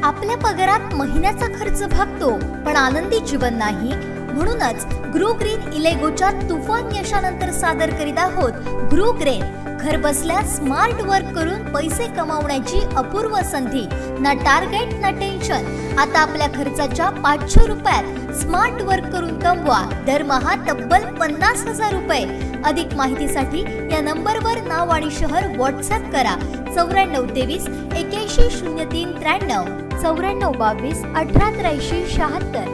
आपल्या पगारात महिन्याचा खर्च भागतो पण आनंदी जीवन नाही। म्हणूनच ग्रो ग्रीन इलेगोच्या तुफान यशानंतर सादर करीत आहोत ग्रो ग्रीन घर बसल्या स्मार्ट वर्क करून पैसे कमावण्याची अपूर्व संधी। ना टार्गेट ना टेन्शन। आता आपल्या खर्चाच्या 500 रुपयात स्मार्ट वर्क करून कमवा दरमहा तब्बल 50,000 रुपये। अधिक माहितीसाठी या नंबरवर नाव आणि शहर व्हॉट्सअप करा 9423 81 03 93 9422 1883 76।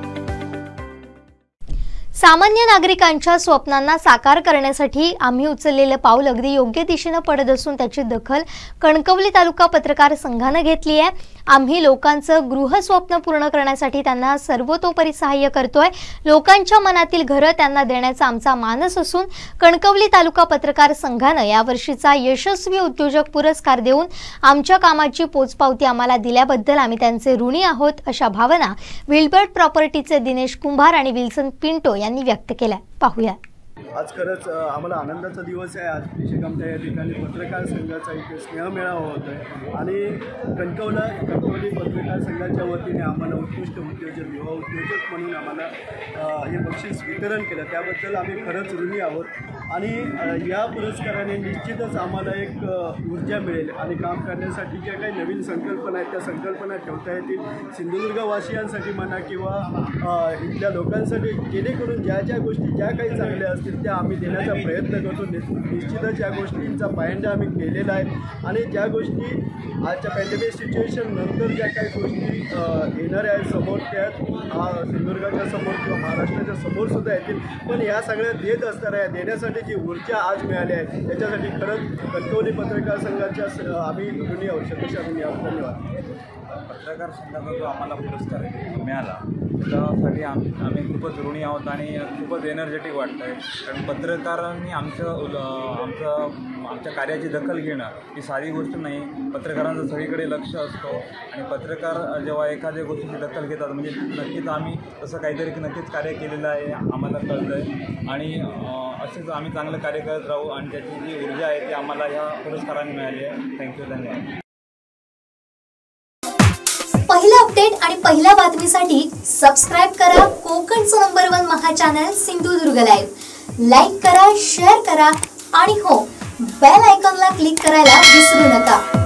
सामान्य नागरिकांच्या स्वप्नांना साकार करण्यासाठी आम्ही उचललेले पाऊल अगदी योग्य दिशेने पडत असून त्याची दखल कणकवली तालुका पत्रकार संघाने घेतली आहे। आम्ही लोकांचं गृह स्वप्न पूर्ण करण्यासाठी त्यांना सर्वतोपरी सहाय्य करतोय। लोकांच्या मनातील घरं त्यांना देण्याचा आमचा मानस असून कणकवली तालुका पत्रकार संघाने यावर्षीचा यशस्वी उद्योजक पुरस्कार देऊन आमच्या कामाची पोचपावती आम्हाला दिल्याबद्दल आम्ही त्यांचे ऋणी आहोत अशा भावना विल्बर्ट प्रॉपर्टीचे दिनेश कुंभार आणि विल्सन पिंटो यांनी व्यक्त केल्या। पाहूया। आज खरंच आम्हाला आनंदाचा दिवस आहे। आज विशेषतः या ठिकाणी पत्रकार संघाचा एक स्नेहमेळावा होतो आहे आणि कणकवली पत्रकार संघाच्या वतीने आम्हाला उत्कृष्ट उद्योजक युवा उद्योजक म्हणून आम्हाला हे बक्षीस वितरण केलं, त्याबद्दल आम्ही खरंच ऋणी आहोत। आणि या पुरस्काराने निश्चितच आम्हाला एक ऊर्जा मिळेल आणि काम करण्यासाठी ज्या काही नवीन संकल्पना आहेत त्या संकल्पना ठेवता येतील सिंधुदुर्गवासियांसाठी म्हणा किंवा इथल्या लोकांसाठी, जेणेकरून ज्या ज्या गोष्टी ज्या काही चांगल्या असतील त्या आम्ही देण्याचा प्रयत्न करतो। निश्चितच या गोष्टींचा पायंडा आम्ही केलेला आहे आणि ज्या गोष्टी आजच्या पॅन्डेमिक सिच्युएशन नंतर ज्या काही गोष्टी येणाऱ्या आहेत समोर त्या सिंधुदुर्गाच्या समोर किंवा महाराष्ट्राच्या समोर सुद्धा येतील, पण या सगळ्या देत असणाऱ्या देण्यासाठी जी ऊर्जा आज मिळाली आहे त्याच्यासाठी खरंच कणकवली पत्रकार संघाच्या आम्ही ऋणी आहोत। धन्यवाद। पत्रकार संघाचा जो आम्हाला पुरस्कार मिळाला त्यासाठी आम्ही खूपच ऋणी आहोत आणि खूपच एनर्जेटिक वाटतं आहे, कारण पत्रकारांनी आमच्या कार्याची दखल घेणं ही साधी गोष्ट नाही। पत्रकारांचं सगळीकडे लक्ष असतो आणि पत्रकार जेव्हा एखाद्या गोष्टीची दखल घेतात म्हणजे नक्कीच आम्ही तसं काहीतरी नक्कीच कार्य केलेलं आहे आम्हाला कळतं आहे आणि असेच आम्ही चांगलं कार्य करत राहू आणि त्याची जी ऊर्जा आहे ती आम्हाला ह्या पुरस्काराने मिळाली आहे। थँक्यू, धन्यवाद। पहिला अपडेट आणि पहिल्या बातमीसाठी सबस्क्राइब करा कोकणचं नंबर 1 महा चॅनल सिंधुदुर्ग लाईव्ह। लाईक करा, शेअर करा आणि हो बेल आयकॉनला क्लिक करायला विसरू नका।